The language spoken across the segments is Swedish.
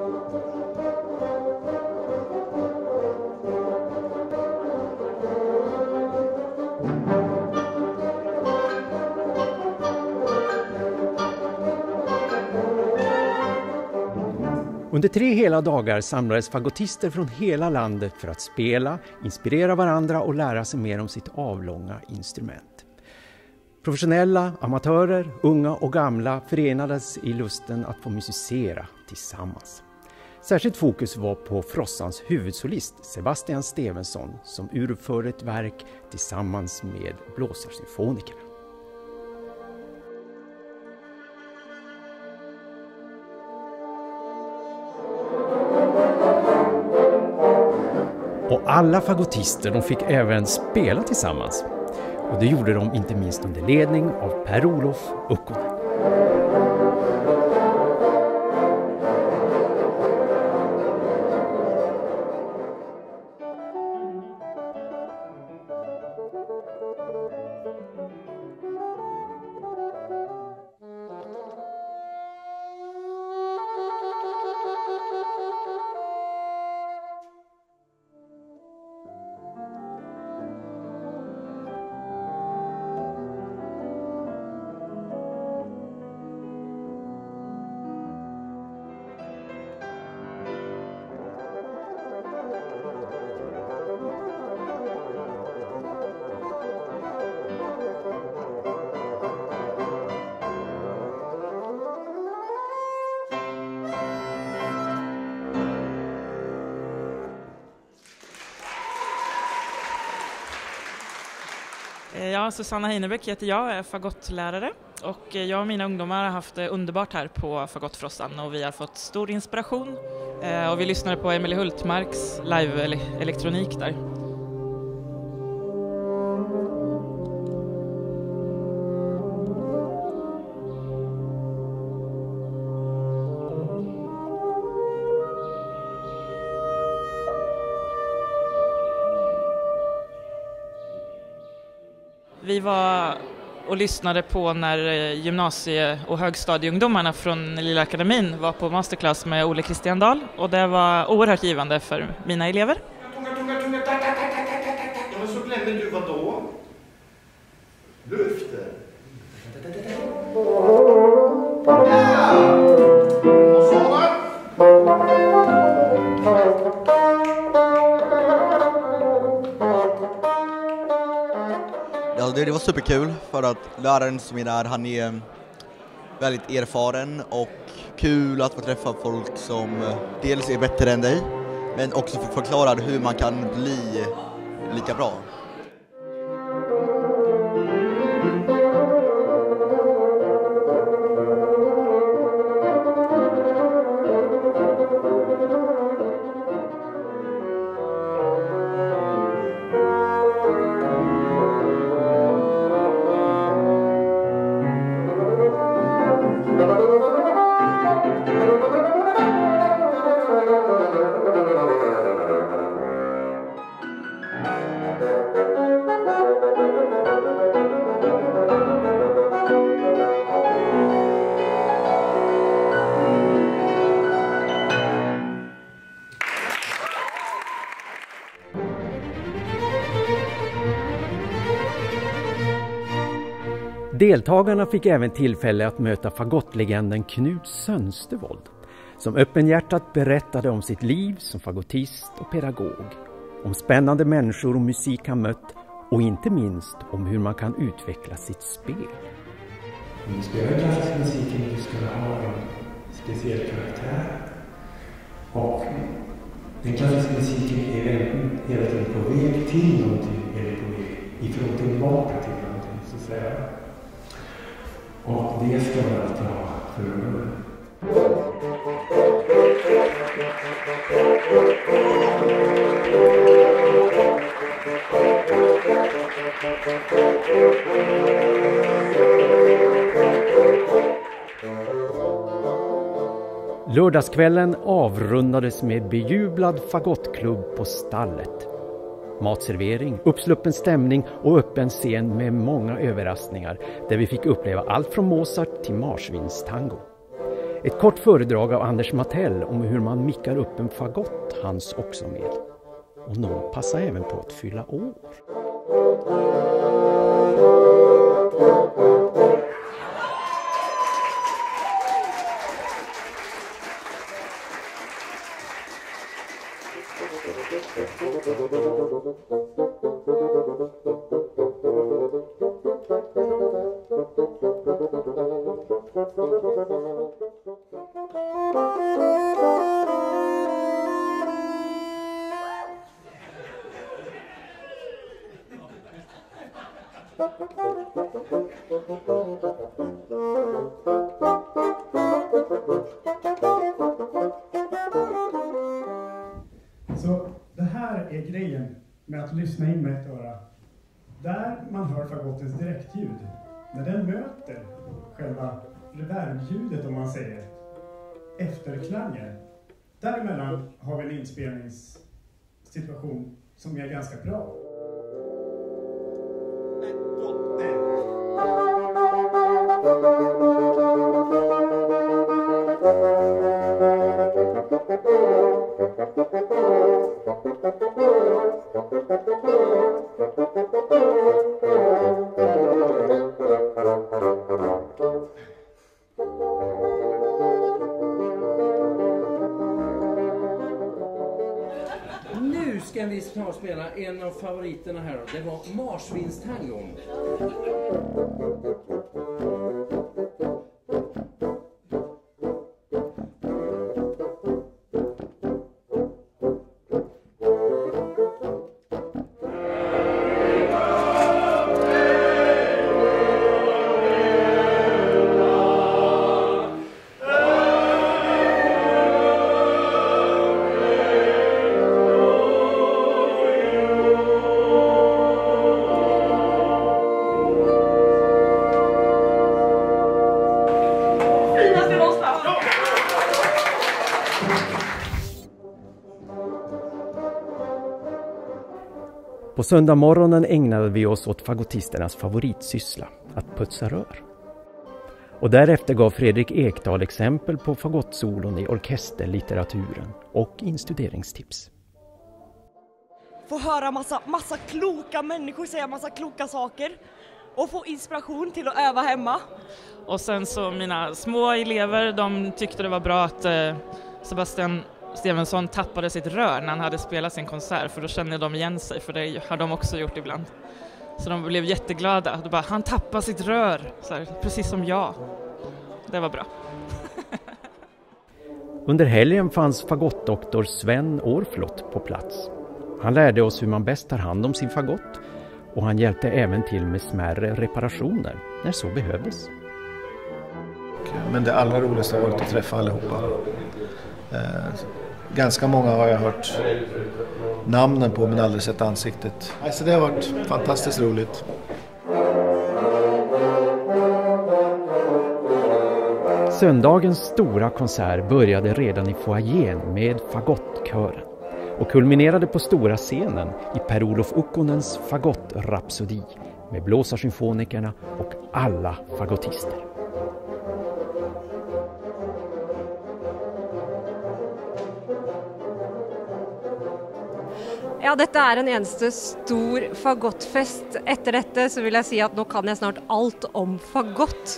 Under 3 hela dagar samlades fagottister från hela landet för att spela, inspirera varandra och lära sig mer om sitt avlånga instrument. Professionella, amatörer, unga och gamla förenades i lusten att få musicera tillsammans. Särskilt fokus var på Frossans huvudsolist Sebastian Stevensson som urförde ett verk tillsammans med blåsarsymfonikerna. Och alla fagottister de fick även spela tillsammans. Och det gjorde de inte minst under ledning av Per-Olof Ukkonen. Ja, Susanna Heinebeck heter jag är fagottlärare och jag och mina ungdomar har haft det underbart här på Fagottfrossan och vi har fått stor inspiration och vi lyssnade på Emilie Hultmarks live-elektronik där. Vi var och lyssnade på när gymnasie- och högstadieungdomarna från Lilla Akademin var på masterclass med Ole Christian Dahl och det var oerhört givande för mina elever. Och så glömde du vad då? Luften. Ja! Och så då? Ja, det var superkul för att läraren som är där, han är väldigt erfaren och kul att få träffa folk som dels är bättre än dig men också få förklara hur man kan bli lika bra. Deltagarna fick även tillfälle att möta fagottlegenden Knut Sönstervold som öppenhjärtat berättade om sitt liv som fagottist och pedagog, om spännande människor och musik han mött och inte minst om hur man kan utveckla sitt spel. Om du spelar klassisk musik du ska ha en speciell karaktär och den klassiska musiken är hela tiden på väg till någonting eller på väg ifrån tillbaka till någonting så att säga. Och det ska man alltid ha för ögonen. Lördagskvällen avrundades med bejublad fagottklubb på Stallet. Matservering, uppsluppen stämning och öppen scen med många överraskningar där vi fick uppleva allt från Mozart till marsvinstango. Ett kort föredrag av Anders Matell om hur man mickar upp en fagott hanns också med. Och någon passar även på att fylla år. Så det här är grejen med att lyssna in med ett öra. Där man hör fagottens direktljud, när den möter själva reverbljudet, om man säger, efterklangen. Däremellan har vi en inspelningssituation som är ganska bra. Nu ska vi snart spela en av favoriterna här. Det var Marsvinstangon. På söndag morgonen ägnade vi oss åt fagottisternas favoritsyssla, att putsa rör. Och därefter gav Fredrik Ekdahl exempel på fagottsolon i orkesterlitteraturen och instuderingstips. Få höra massa kloka människor säga massa kloka saker och få inspiration till att öva hemma. Och sen så mina små elever, de tyckte det var bra att Sebastian Stevensson tappade sitt rör när han hade spelat sin konsert, för då kände de igen sig, för det har de också gjort ibland. Så de blev jätteglada. De bara, han tappar sitt rör, så här, precis som jag. Det var bra. Under helgen fanns fagottdoktor Sven Orflott på plats. Han lärde oss hur man bäst tar hand om sin fagott, och han hjälpte även till med smärre reparationer när så behövdes. Men det allra roligaste har varit att träffa allihopa. Ganska många har jag hört namnen på, men aldrig sett ansiktet. Så det har varit fantastiskt roligt. Söndagens stora konsert började redan i foajén med fagottkören och kulminerade på stora scenen i Per-Olof Ukkonens fagottrapsodi med blåsarsymfonikerna och alla fagottister. Ja, dette er en eneste stor fagottfest. Etter dette så vil jeg si at nå kan jeg snart alt om fagott.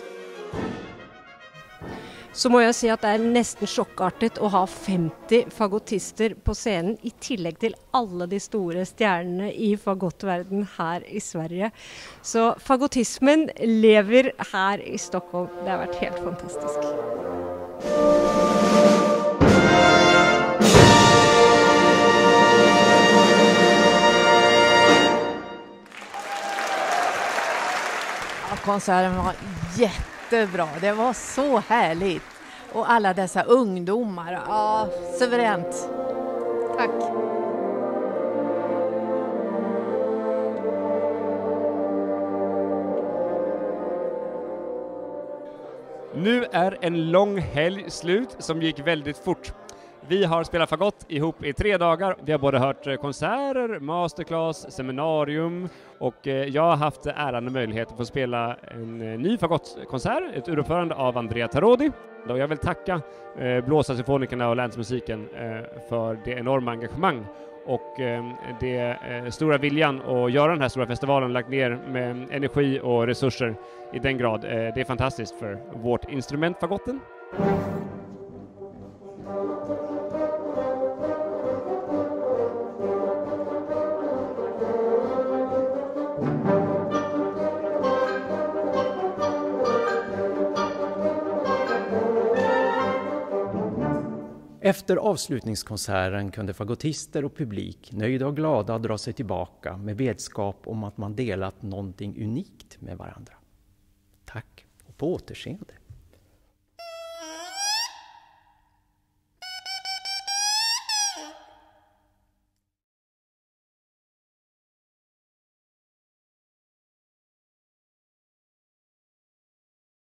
Så må jeg si at det er nesten sjokkartet å ha 50 fagottister på scenen, i tillegg til alle de store stjernene i fagottverden her i Sverige. Så fagottismen lever her i Stockholm. Det har vært helt fantastisk. Konserten var jättebra. Det var så härligt. Och alla dessa ungdomar. Ja, suveränt. Tack. Nu är en lång helg slut som gick väldigt fort. Vi har spelat fagott ihop i 3 dagar. Vi har både hört konserter, masterclass, seminarium och jag har haft äran och möjlighet att få spela en ny fagottkonsert, ett uruppförande av Andrea Tarodi. Och jag vill tacka blåsarsymfonikerna och länsmusiken för det enorma engagemang och det stora viljan att göra den här stora festivalen, lagt ner med energi och resurser i den grad. Det är fantastiskt för vårt instrument fagotten. Efter avslutningskonserten kunde fagottister och publik nöjda och glada dra sig tillbaka med vetskap om att man delat någonting unikt med varandra. Tack och på återseende!